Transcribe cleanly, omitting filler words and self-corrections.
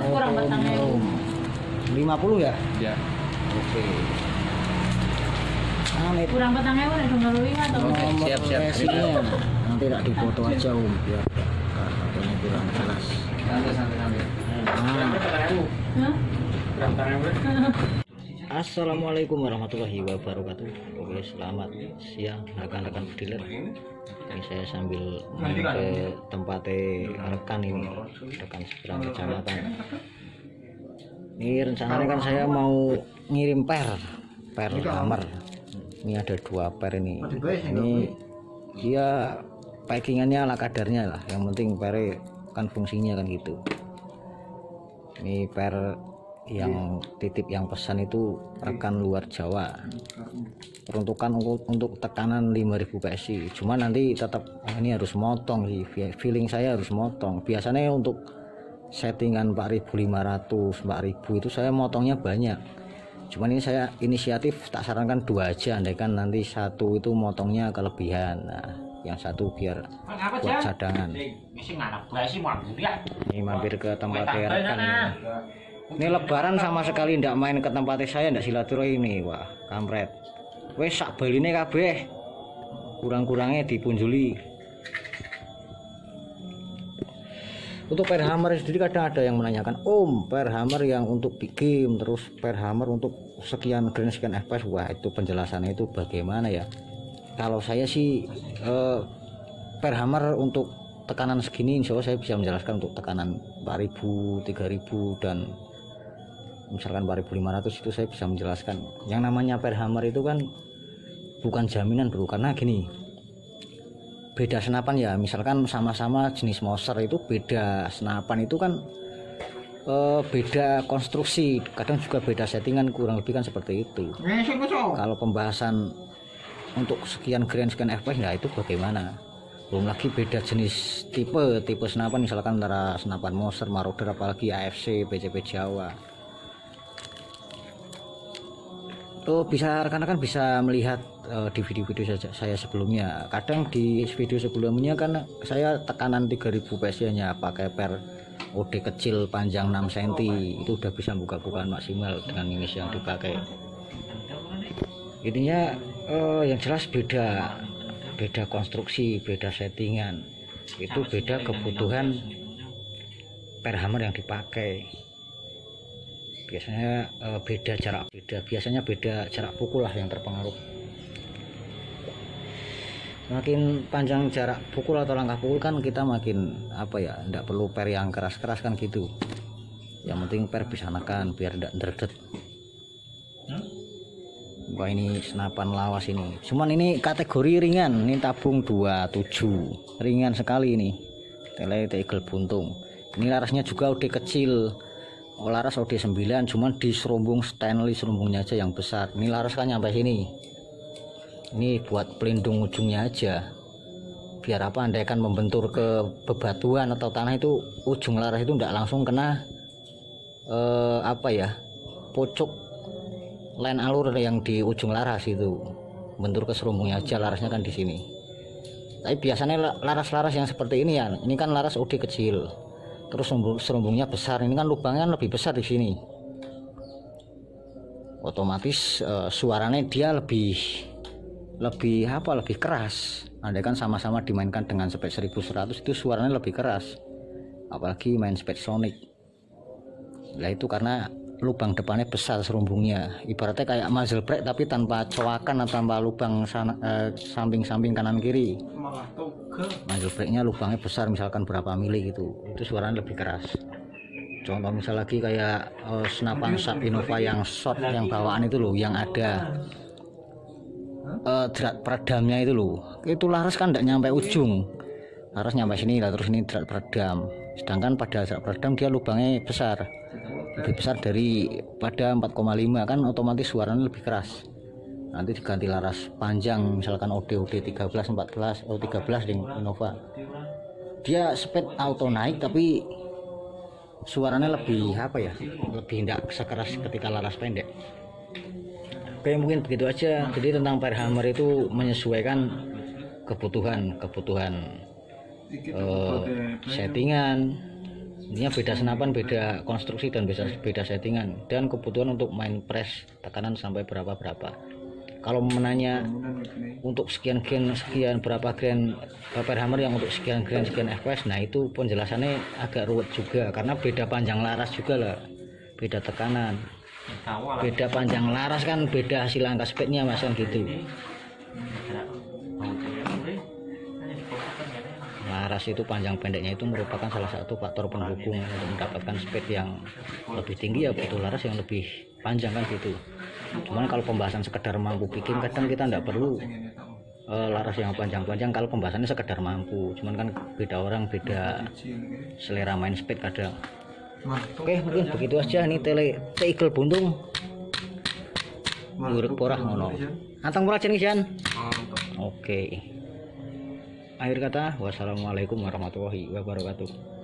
kurang batangnya 50 ya? Ya. Oke. Kurang batangnya udah dengerin atau Oke, siap. resinya nanti tak difoto aja biar fotonya kurang jelas. Santai. Assalamualaikum warahmatullahi wabarakatuh. Oke, selamat siang rekan-rekan bediler. Ini saya sambil main ke tempatnya rekan ini, rekan seberang kecamatan. Ini rencananya kan saya mau ngirim per hammer. Ini ada 2 per ini. Ini dia packingannya ala kadarnya lah. Yang penting per kan fungsinya kan gitu. Ini per yang titip yang pesan itu rekan luar Jawa, peruntukan untuk tekanan 5000 PSI. Cuma nanti tetap ini harus motong sih, feeling saya harus motong. Biasanya untuk settingan 4500 4000 itu saya motongnya banyak, cuman ini saya inisiatif tak sarankan 2 aja, andaikan nanti 1 itu motongnya kelebihan. Nah, yang 1 biar buat cadangan. Ini mampir ke tempat rekan ini lebaran sama sekali ndak main ke tempatnya saya, ndak silaturahmi. Wah, kampret. Wes sak baline kabeh. Kurang-kurangnya dipunjuli. Untuk per hammer sendiri kadang ada yang menanyakan, "Om, per hammer yang untuk big game, terus per hammer untuk sekian grand sekian FPS." Wah, itu penjelasannya itu bagaimana ya? Kalau saya sih per hammer untuk tekanan segini insya Allah saya bisa menjelaskan untuk tekanan 4000, 3000 dan misalkan 4500 itu saya bisa menjelaskan. Yang namanya per hammer itu kan bukan jaminan bro, karena gini, beda senapan ya, misalkan sama-sama jenis Moser itu beda senapan itu kan beda konstruksi, kadang juga beda settingan, kurang lebih kan seperti itu. Kalau pembahasan untuk sekian grand sekian FPS ya itu bagaimana, belum lagi beda jenis tipe senapan, misalkan antara senapan Moser, Marauder, apalagi AFC, PCP Jawa. Tuh bisa rekan-rekan bisa melihat di video-video saya sebelumnya. Kadang di video sebelumnya kan saya tekanan 3000 PSI nya pakai per OD kecil panjang 6 cm, itu udah bisa buka-bukaan maksimal dengan minus yang dipakai. Intinya yang jelas beda konstruksi, beda settingan, itu beda kebutuhan per hammer yang dipakai. Biasanya biasanya beda jarak pukul lah yang terpengaruh. Makin panjang jarak pukul atau langkah pukul kan kita makin enggak perlu per yang keras-keras kan gitu. Yang penting per bisa nekan biar enggak nderdet. Wah, ini senapan lawas ini. Cuman ini kategori ringan, ini tabung 27. Ringan sekali ini. Tele tegel buntung. Ini larasnya juga udah kecil. Laras OD 9, cuman di serumbung stainless, serumbungnya aja yang besar. Ini laras kan nyampe sini. Ini buat pelindung ujungnya aja. Biar andaikan membentur ke bebatuan atau tanah itu ujung laras itu enggak langsung kena pocok line alur yang di ujung laras itu. Bentur ke serumbungnya aja, larasnya kan di sini. Tapi biasanya laras-laras yang seperti ini ya, ini kan laras OD kecil. Terus serumbungnya besar, ini kan lubangnya lebih besar di sini. Otomatis suaranya dia lebih keras. Andaikan sama-sama dimainkan dengan spek 1100 itu suaranya lebih keras. Apalagi main spek sonic. Nah itu karena lubang depannya besar serumbungnya. Ibaratnya kayak muzzle brake tapi tanpa coakan atau tanpa lubang samping-samping kanan kiri. Muzzle brake-nya lubangnya besar, misalkan berapa mili gitu, itu suaranya lebih keras. Contoh misal lagi kayak senapan Sharp Innova yang short yang bawaan itu loh, yang ada drat peredamnya itu loh, itu laras kan tidak nyampe ujung, laras nyampe sini lah, terus ini drat peredam. Sedangkan pada drat peredam dia lubangnya besar, lebih besar daripada 4,5 kan, otomatis suaranya lebih keras. Nanti diganti laras panjang, misalkan OD 13 14 atau 13 di Innova, dia speed auto naik tapi suaranya lebih lebih tidak sekeras ketika laras pendek. Oke, mungkin begitu aja. Jadi tentang per hammer itu menyesuaikan kebutuhan settingan, Intinya beda senapan, beda konstruksi dan beda settingan, dan kebutuhan untuk main press tekanan sampai berapa. Kalau menanya untuk sekian berapa grand per hammer yang untuk sekian fps, nah itu penjelasannya agak ruwet juga karena beda panjang laras juga lah, beda tekanan, beda panjang laras kan beda hasil angka speednya mas kan gitu. Laras itu panjang pendeknya itu merupakan salah satu faktor penghubung untuk mendapatkan speed yang lebih tinggi, ya butuh laras yang lebih panjang kan gitu. Cuman kalau pembahasan sekedar mampu bikin, kadang kita tidak perlu laras yang panjang-panjang kalau pembahasannya sekedar mampu. Cuman kan beda orang, beda selera main speed kadang. Oke, mungkin begitu aja. Ini Eagle buntung urip porah ngono antang murah jeneng jan. Oke, akhir kata wassalamualaikum warahmatullahi wabarakatuh.